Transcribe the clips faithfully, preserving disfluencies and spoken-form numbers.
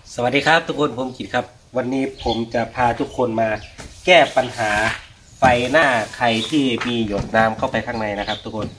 สวัสดีครับทุกคนผมกิตครับวันนี้ผมจะพาทุกคนมาแก้ปัญหาไฟหน้าใครที่มีหยดน้ำเข้าไปข้างในนะครับ ทุกคน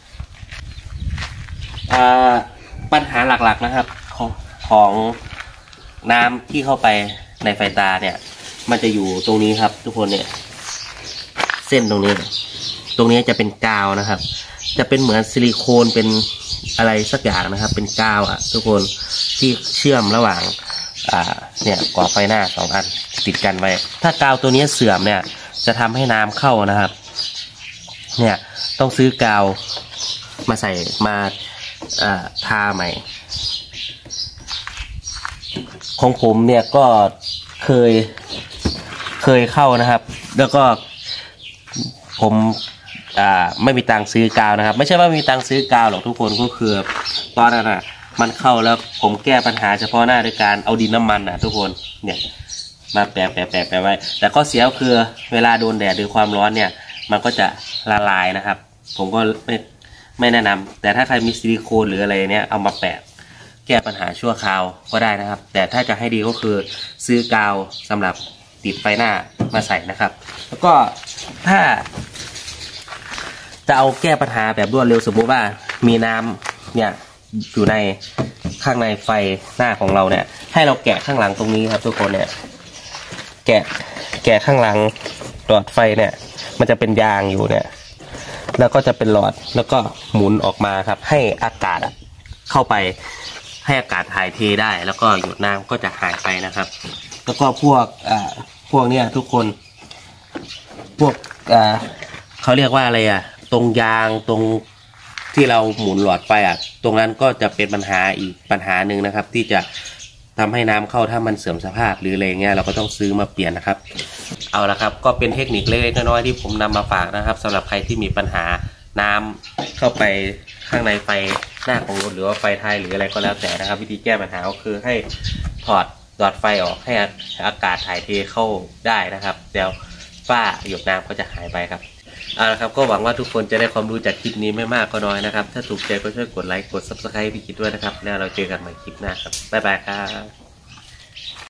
ปัญหาหลักๆนะครับของของน้ำที่เข้าไปในไฟตาเนี่ยมันจะอยู่ตรงนี้ครับทุกคนเนี่ยเส้นตรงนี้ตรงนี้จะเป็นกาวนะครับจะเป็นเหมือนซิลิโคนเป็นอะไรสักอย่างนะครับเป็นกาวอ่ะทุกคนที่เชื่อมระหว่างอ่าเนี่ยก่อไฟหน้าสองอันติดกันไว้ถ้ากาวตัวนี้เสื่อมเนี่ยจะทำให้น้ำเข้านะครับเนี่ยต้องซื้อกาวมาใส่มาอ่าทาใหม่ของผมเนี่ยก็เคยเคยเข้านะครับแล้วก็ผมอ่าไม่มีตังค์ซื้อกาวนะครับไม่ใช่ว่ามีตังค์ซื้อกาวหรอกทุกคนก็คือตอนนั้นอ่ะมันเข้าแล้วผมแก้ปัญหาเฉพาะหน้าด้วยการเอาดินน้ำมันอ่ะทุกคนเนี่ยมาแปะแปะแปะแปะไว้แต่ข้อเสียก็คือเวลาโดนแดดหรือความร้อนเนี่ยมันก็จะละลายนะครับผมก็ไม่ไม่แนะนำแต่ถ้าใครมีซิลิโคนหรืออะไรเนี่ยเอามาแปะแก้ปัญหาชั่วคราวก็ได้นะครับแต่ถ้าจะให้ดีก็คือซื้อกาวสำหรับติดไฟหน้ามาใส่นะครับแล้วก็ถ้าจะเอาแก้ปัญหาแบบรวดเร็วสมมุติว่ามีน้ำเนี่ยอยู่ในข้างในไฟหน้าของเราเนี่ยให้เราแกะข้างหลังตรงนี้ครับทุกคนเนี่ยแกะแกะข้างหลังหลอดไฟเนี่ยมันจะเป็นยางอยู่เนี่ยแล้วก็จะเป็นหลอดแล้วก็หมุนออกมาครับให้อากาศเข้าไปให้อากาศถ่ายเทได้แล้วก็หยดน้ำก็จะหายไปนะครับแล้วก็พวกอ่าพวกเนี้ยทุกคนพวกอ่าเขาเรียกว่าอะไรอ่ะตรงยางตรงที่เราหมุนหลอดไฟอ่ะตรงนั้นก็จะเป็นปัญหาอีกปัญหาหนึ่งนะครับที่จะทำให้น้ำเข้าถ้ามันเสื่อมสภาพหรืออะไรเงี้ยเราก็ต้องซื้อมาเปลี่ยนนะครับเอาละครับก็เป็นเทคนิคเล็กๆน้อยๆที่ผมนำมาฝากนะครับสำหรับใครที่มีปัญหาน้ำเข้าไปข้างในไฟหน้าของรถหรือว่าไฟท้ายหรืออะไรก็แล้วแต่นะครับวิธีแก้ปัญหาก็คือให้ถอดหลอดไฟออกให้อากาศถ่ายเทเข้าได้นะครับเดี๋ยวฝ้าหยดน้ำก็จะหายไปครับเอาละครับก็หวังว่าทุกคนจะได้ความรู้จากคลิปนี้ไม่มากก็น้อยนะครับถ้าถูกใจก็ช่วยกดไลค์กดซับสไครป์พี่คิดด้วยนะครับแล้วเราเจอกันใหม่คลิปหน้าครับบ๊ายบายครับ